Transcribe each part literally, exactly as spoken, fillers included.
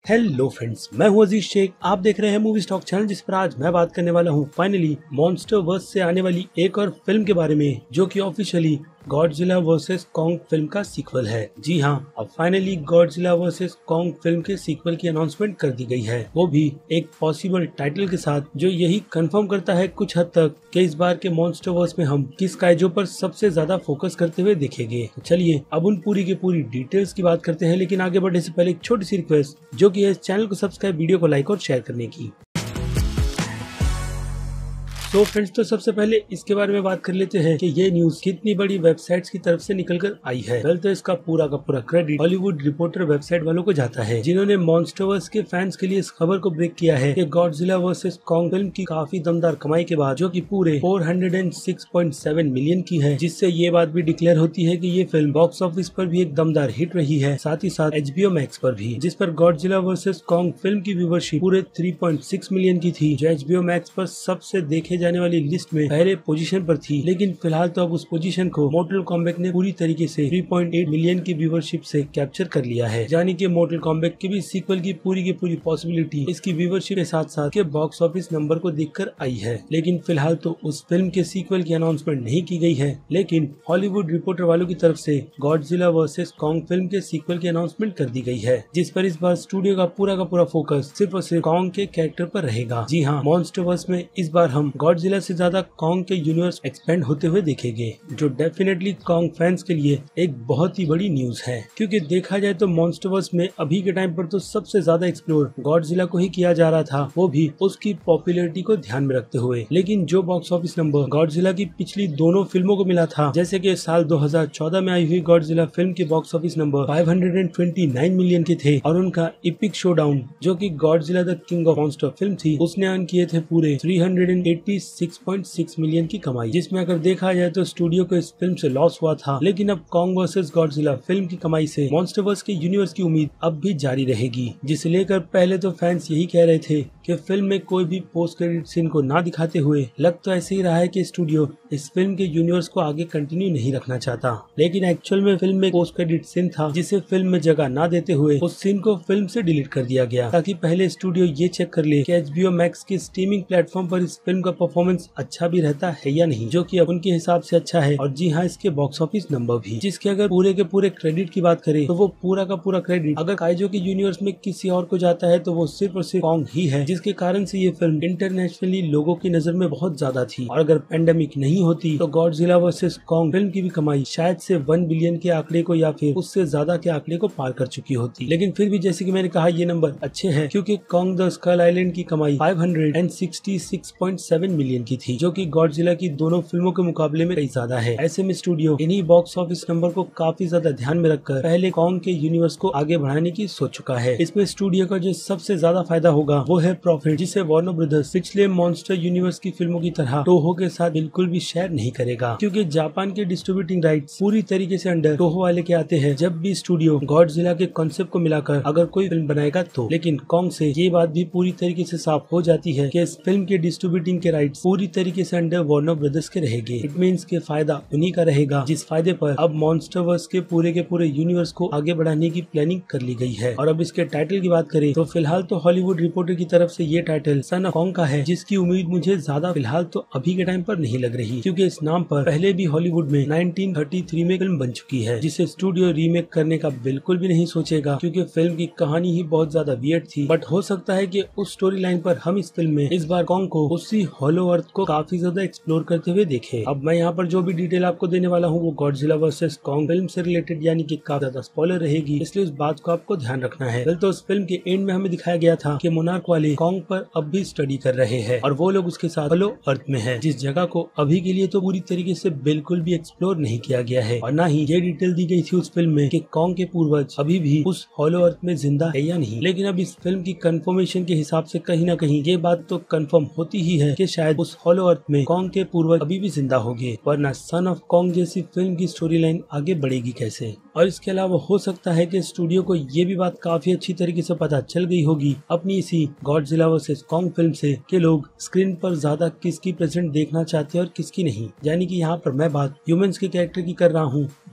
Hello friends, मैं हूं अजीज शेख। आप देख रहे हैं मूवी स्टॉक चैनल, जिस पर आज मैं बात करने वाला हूं फाइनली मॉन्स्टर वर्स से आने वाली एक और फिल्म के बारे में, जो कि ऑफिशियली गॉडजिला वर्सेस कॉन्ग फिल्म का सीक्वल है। जी हां, अब फाइनली गॉडजिला वर्सेस कॉन्ग फिल्म के सीक्वल की अनाउंसमेंट कर दी गई है, वो भी एक पॉसिबल टाइटल के साथ, जो यही कंफर्म करता है कुछ हद तक कि इस बार के मॉन्स्टर वर्स में हम किस काइजो पर सबसे ज्यादा फोकस करते हुए देखेंगे। तो चलिए अब उन पूरी के पूरी डिटेल्स की बात करते हैं, लेकिन आगे बढ़ने से पहले एक छोटी सी रिक्वेस्ट, जो कि है इस चैनल को सब्सक्राइब, वीडियो को लाइक और शेयर करने की। तो फ्रेंड्स, तो सबसे पहले इसके बारे में बात कर लेते हैं कि ये न्यूज कितनी बड़ी वेबसाइट्स की तरफ से निकलकर आई है। पहले तो इसका पूरा का पूरा क्रेडिट हॉलीवुड रिपोर्टर वेबसाइट वालों को जाता है, जिन्होंने मॉन्स्टरवर्स के फैंस के लिए इस खबर को ब्रेक किया है कि गॉडजिला वर्सेस कॉन्ग फिल्म की काफी दमदार कमाई के बाद, जो कि पूरे चार सौ छह पॉइंट सात मिलियन की है, जिससे ये बात भी डिक्लेयर होती है कि ये फिल्म बॉक्स ऑफिस पर भी एक दमदार हिट रही है, साथ ही साथ एचबीओ मैक्स पर भी, जिस पर गॉडजिला वर्सेस कॉन्ग फिल्म की व्यूवरशिप पूरे तीन पॉइंट छह मिलियन की थी, जो एचबीओ मैक्स पर सबसे देखे जाने वाली लिस्ट में पहले पोजीशन पर थी। लेकिन फिलहाल तो अब उस पोजीशन को मोर्टल कॉम्बैट ने पूरी तरीके से तीन पॉइंट आठ मिलियन की व्यूवरशिप से कैप्चर कर लिया है, यानी कि मोर्टल कॉम्बैट के भी सीक्वल की पूरी की पूरी पॉसिबिलिटी इसकी व्यूवरशिप के साथ साथ के बॉक्स ऑफिस नंबर को देखकर आई है। लेकिन फिलहाल तो उस फिल्म के सीक्वल की अनाउंसमेंट नहीं की गई है, लेकिन हॉलीवुड रिपोर्टर वालों की तरफ से गॉडजिला वर्सेस कॉन्ग फिल्म के सीक्वल की अनाउंसमेंट कर दी गई है, जिस पर इस बार स्टूडियो का पूरा का पूरा फोकस सिर्फ और सिर्फ कॉन्ग के कैरेक्टर पर रहेगा। जी हाँ, मॉन्स्टरवर्स में इस बार हम गॉडजिला से ज्यादा कॉन्ग के यूनिवर्स एक्सपेंड होते हुए देखेंगे, जो डेफिनेटली कॉन्ग फैंस के लिए एक बहुत ही बड़ी न्यूज है। क्योंकि देखा जाए तो मॉन्स्टरवर्स में अभी के टाइम पर तो सबसे ज्यादा एक्सप्लोर गॉडजिला को ही किया जा रहा था, वो भी उसकी पॉपुलैरिटी को ध्यान में रखते हुए। लेकिन जो बॉक्स ऑफिस नंबर गॉडजिला की पिछली दोनों फिल्मों को मिला था, जैसे कि साल दो हज़ार चौदह में आई हुई गॉडजिला फिल्म के बॉक्स ऑफिस नंबर पाँच सौ उनतीस मिलियन के थे, और उनका इपिक शोडाउन, जो कि Godzilla the king of monster फिल्म थी, उसने अर्न किए थे पूरे तीन सौ छियासी पॉइंट छह मिलियन की कमाई, जिसमें अगर देखा जाए तो स्टूडियो को इस फिल्म से लॉस हुआ था। लेकिन अब कॉन्ग वर्सेस गॉडजिला फिल्म की कमाई से मॉन्स्टरवर्स के यूनिवर्स की उम्मीद अब भी जारी रहेगी, जिसे लेकर पहले तो फैंस यही कह रहे थे कि फिल्म में कोई भी पोस्ट क्रेडिट सीन को ना दिखाते हुए लग तो ऐसे ही रहा है कि स्टूडियो इस फिल्म के यूनिवर्स को आगे कंटिन्यू नहीं रखना चाहता। लेकिन एक्चुअल में फिल्म में पोस्ट क्रेडिट सीन था, जिसे फिल्म में जगह ना देते हुए उस सीन को फिल्म से डिलीट कर दिया गया, ताकि पहले स्टूडियो ये चेक कर ले कि एचबीओ मैक्स के स्ट्रीमिंग प्लेटफॉर्म पर इस फिल्म का परफॉर्मेंस अच्छा भी रहता है या नहीं, जो कि अब उनके हिसाब से अच्छा है। और जी हाँ, इसके बॉक्स ऑफिस नंबर भी, जिसके अगर पूरे के पूरे क्रेडिट की बात करें तो वो पूरा का पूरा क्रेडिट अगर काइजो के यूनिवर्स में किसी और को जाता है तो वो सिर्फ और सिर्फ कॉन्ग ही है, जिसके कारण से ये फिल्म इंटरनेशनली लोगों की नजर में बहुत ज्यादा थी। और अगर पेंडेमिक नहीं होती तो गॉडजिला वर्सेस कॉन्ग फिल्म की भी कमाई शायद से वन बिलियन के आंकड़े को या फिर उससे ज्यादा के आंकड़े को पार कर चुकी होती। लेकिन फिर भी जैसे कि मैंने कहा, ये नंबर अच्छे हैं, क्योंकि कॉन्ग द स्कल आइलैंड की कमाई पाँच सौ छियासठ पॉइंट सात मिलियन की थी, जो कि गॉडजिला की दोनों फिल्मों के मुकाबले में कई ज्यादा है। ऐसे में स्टूडियो इन्हीं बॉक्स ऑफिस नंबर को काफी ज्यादा ध्यान में रखकर पहले कॉन्ग के यूनिवर्स को आगे बढ़ाने की सोच चुका है। इसमें स्टूडियो का जो सबसे ज्यादा फायदा होगा वो है प्रॉफिट, जिसे वार्नर ब्रदर्स पिछले मॉन्स्टर यूनिवर्स की फिल्मों की तरह टोहो के साथ बिल्कुल भी शेयर नहीं करेगा, क्योंकि जापान के डिस्ट्रीब्यूटिंग राइट्स पूरी तरीके से अंडर टोहो वाले के आते हैं जब भी स्टूडियो गॉडजिला के कॉन्सेप्ट को मिलाकर अगर कोई फिल्म बनाएगा तो। लेकिन कॉन्ग से ये बात भी पूरी तरीके से साफ हो जाती है कि इस फिल्म के डिस्ट्रीब्यूटिंग के राइट्स पूरी तरीके से अंडर वार्नर ब्रदर्स के रहेंगे। इट मींस के फायदा उन्हीं का रहेगा, जिस फायदे पर अब मॉन्स्टरवर्स के पूरे के पूरे यूनिवर्स को आगे बढ़ाने की प्लानिंग कर ली गई है। और अब इसके टाइटल की बात करें तो फिलहाल तो हॉलीवुड रिपोर्टर की तरफ से ये टाइटल सन ऑफ कॉन्ग का है, जिसकी उम्मीद मुझे ज्यादा फिलहाल तो अभी के टाइम पर नहीं लग रही, क्योंकि इस नाम पर पहले भी हॉलीवुड में नाइनटीन थर्टी थ्री में फिल्म बन चुकी है, जिसे स्टूडियो रीमेक करने का बिल्कुल भी नहीं सोचेगा, क्योंकि फिल्म की कहानी ही बहुत ज्यादा वियर्ड थी। बट हो सकता है कि उस स्टोरी लाइन पर हम इस फिल्म में इस बार कॉन्ग को उसी हॉलो अर्थ को काफी ज्यादा एक्सप्लोर करते हुए देखें। अब मैं यहाँ पर जो भी डिटेल आपको देने वाला हूँ वो गॉडजिला वर्सेस कॉन्ग फिल्म से रिलेटेड, यानी कि काफी ज्यादा स्पॉइलर रहेगी, इसलिए उस बात को आपको ध्यान रखना है। तो उस फिल्म के एंड में हमें दिखाया गया था कि मोनार्क वाले कॉन्ग पर अब भी स्टडी कर रहे हैं, और वो लोग उसके साथ हॉलो अर्थ में है, जिस जगह को अभी के लिए तो पूरी तरीके से बिल्कुल भी एक्सप्लोर नहीं किया गया है, और ना ही ये डिटेल दी गई थी उस फिल्म में कि कॉन्ग के पूर्वज अभी भी उस हॉलो अर्थ में जिंदा है या नहीं। लेकिन अब इस फिल्म की कंफर्मेशन के हिसाब से कहीं ना कहीं ये बात तो कंफर्म होती ही है कि शायद उस हॉलो अर्थ में कॉन्ग के पूर्वज अभी भी जिंदा होंगे, वरना सन ऑफ कॉन्ग जैसी फिल्म की स्टोरी लाइन आगे बढ़ेगी कैसे। और इसके अलावा हो सकता है कि स्टूडियो को ये भी बात काफी अच्छी तरीके से पता चल गई होगी अपनी इसी गॉडजिला वर्सेस कॉन्ग फिल्म से कि लोग स्क्रीन पर ज्यादा किसकी प्रेजेंट देखना चाहते हैं और किसकी नहीं। यानी कि यहाँ पर मैं बात ह्यूमंस के कैरेक्टर की कर रहा हूँ,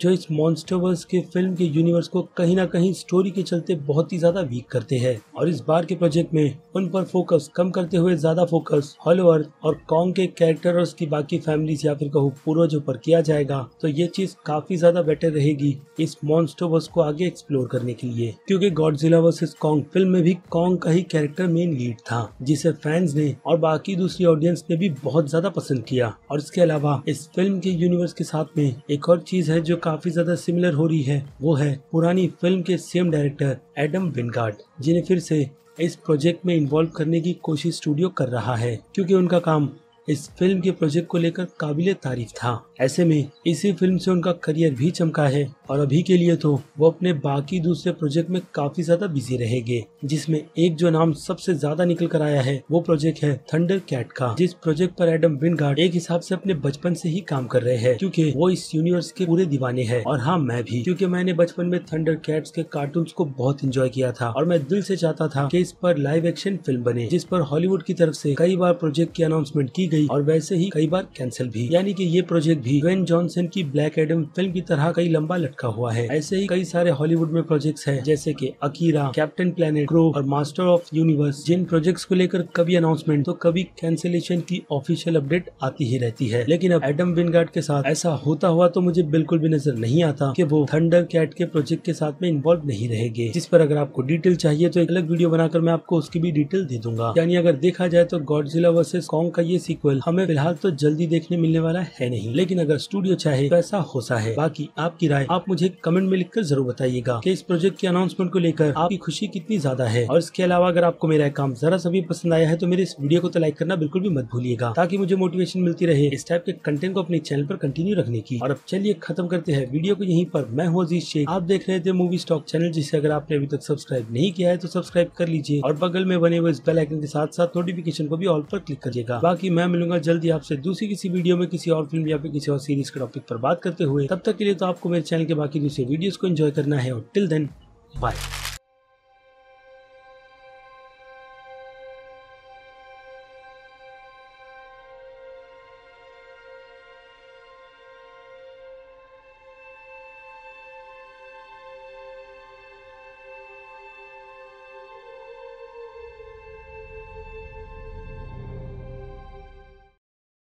जो इस मॉन्स्टरवर्स के फिल्म के यूनिवर्स को कहीं ना कहीं स्टोरी के चलते बहुत ही ज्यादा वीक करते हैं। और इस बार के प्रोजेक्ट में उन पर फोकस कम करते हुए ज्यादा फोकस हॉलो अर्थ और कॉन्ग के कैरेक्टर और उसकी बाकी फैमिलीज या फिर कहूँ पूर्वजों पर किया जाएगा, तो ये चीज काफी ज्यादा बेटर रहेगी इस मॉन्स्टरवर्स को आगे एक्सप्लोर करने के लिए। क्योंकि गॉडजिला वर्सेस कॉन्ग फिल्म में भी कॉन्ग का ही कैरेक्टर मेन लीड था, जिसे फैंस ने और बाकी दूसरी ऑडियंस ने भी बहुत ज्यादा पसंद किया। और इसके अलावा इस फिल्म के यूनिवर्स के साथ में एक और चीज है जो काफी ज्यादा सिमिलर हो रही है, वो है पुरानी फिल्म के सेम डायरेक्टर एडम विंगार्ड, जिन्हें फिर से इस प्रोजेक्ट में इन्वॉल्व करने की कोशिश स्टूडियो कर रहा है, क्योंकि उनका काम इस फिल्म के प्रोजेक्ट को लेकर काबिले तारीफ था। ऐसे में इसी फिल्म से उनका करियर भी चमका है और अभी के लिए तो वो अपने बाकी दूसरे प्रोजेक्ट में काफी ज्यादा बिजी रहेंगे, जिसमें एक जो नाम सबसे ज्यादा निकल कर आया है वो प्रोजेक्ट है थंडर कैट का, जिस प्रोजेक्ट पर एडम विंगार्ड एक हिसाब से अपने बचपन से ही काम कर रहे हैं, क्योंकि वो इस यूनिवर्स के पूरे दीवाने हैं। और हाँ, मैं भी, क्योंकि मैंने बचपन में थंडर कैट्स के कार्टून्स को बहुत इंजॉय किया था और मैं दिल से चाहता था कि इस पर लाइव एक्शन फिल्म बने, जिस पर हॉलीवुड की तरफ से कई बार प्रोजेक्ट की अनाउंसमेंट की गई और वैसे ही कई बार कैंसिल भी। यानी कि ये प्रोजेक्ट भी ड्वेन जॉनसन की ब्लैक एडम फिल्म की तरह कई लंबा लटका हुआ है। ऐसे ही कई सारे हॉलीवुड में प्रोजेक्ट्स हैं, जैसे कि अकीरा, कैप्टन प्लैनेट, क्रो और मास्टर ऑफ यूनिवर्स, जिन प्रोजेक्ट्स को लेकर कभी अनाउंसमेंट तो कभी कैंसिलेशन की ऑफिशियल अपडेट आती ही रहती है। लेकिन अब एडम विंगार्ड के साथ ऐसा होता हुआ तो मुझे बिल्कुल भी नजर नहीं आता कि वो थंडर कैट के प्रोजेक्ट के साथ में इन्वॉल्व नहीं रहेंगे, जिस पर अगर आपको डिटेल चाहिए तो एक अलग वीडियो बनाकर मैं आपको उसकी भी डिटेल दे दूंगा। यानी अगर देखा जाए तो गॉडजिला वर्सेस कॉन्ग का ये सीक्वल हमें फिलहाल तो जल्दी देखने मिलने वाला है नहीं, लेकिन अगर स्टूडियो चाहे तो ऐसा हो सा है। बाकी आपकी राय आप मुझे कमेंट में लिखकर जरूर बताइएगा कि इस प्रोजेक्ट के अनाउंसमेंट को लेकर आपकी खुशी कितनी ज्यादा है। और इसके अलावा अगर आपको मेरा काम जरा सा भी पसंद आया है तो मेरे इस वीडियो को तो लाइक करना बिल्कुल भी मत भूलिएगा, ताकि मुझे मोटिवेशन मिलती रहे इस टाइप के कंटेंट को अपने चैनल पर कंटिन्यू रखने की। और अब चलिए खत्म करते हैं वीडियो को यहीं पर। मैं हूँ अजीज शेख, आप देख रहे थे मूवी स्टॉक चैनल, जिसे अगर आपने अभी तक सब्सक्राइब नहीं किया है तो सब्सक्राइब कर लीजिए और बगल में बने हुए इस बेल आइकन के साथ साथ नोटिफिकेशन को भी ऑल पर क्लिक करिएगा। बाकी मैं मिलूंगा जल्दी आपसे दूसरी किसी वीडियो में किसी और फिल्म या फिर किसी और सीरीज के टॉपिक पर बात करते हुए। तब तक के लिए तो आपको मेरे चैनल के बाकी दूसरे वीडियोस को एंजॉय करना है और टिल देन बाय।